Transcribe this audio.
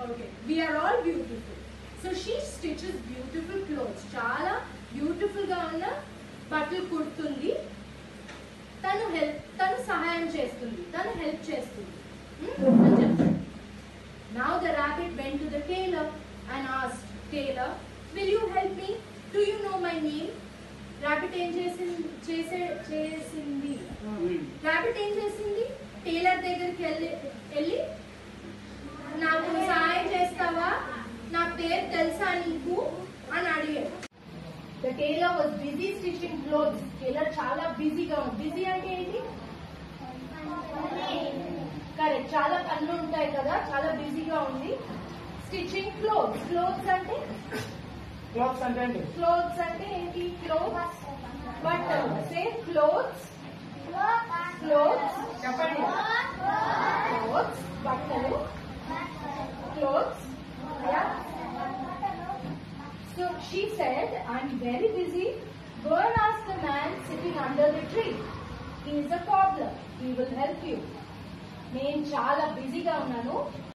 Okay, we are all beautiful. So she stitches beautiful clothes. Chala beautiful ga unna బట్టలు కుడుతుంది. తను సహాయం చేస్తుంది, తను హెల్ప్ చేస్తుంది అని చెప్తాడు. Now the rabbit went to the tailor and asked, Tailor, will you help me? Do you know my name? Rabbit ఏం చేసింది? Rabbit ఏం చేసింది? టైలర్ దగ్గరికి వెళ్ళి నాకు సహాయం చేస్తావా, నా పేరు తెలుసా నీకు అని అడిగాడు. The tailor was busy stitching clothes. Tailor చాలా బిజీగా ఉంది. బిజీ అంటే ఏంటి? కరెక్ట్, చాలా పనులు ఉంటాయి కదా, చాలా బిజీగా ఉంది. Stitching clothes. క్లోత్స్ అంటే ఏంటి? క్లోత్స్ బట్టలు. Say clothes. క్లోత్స్ చెప్పండి. క్లోత్స్ బట్టలు. Clothes. So she said, I'm very busy. Go and ask the man sitting under the tree. He is a cobbler. He will help you. నేను చాలా బిజీగా ఉన్నాను,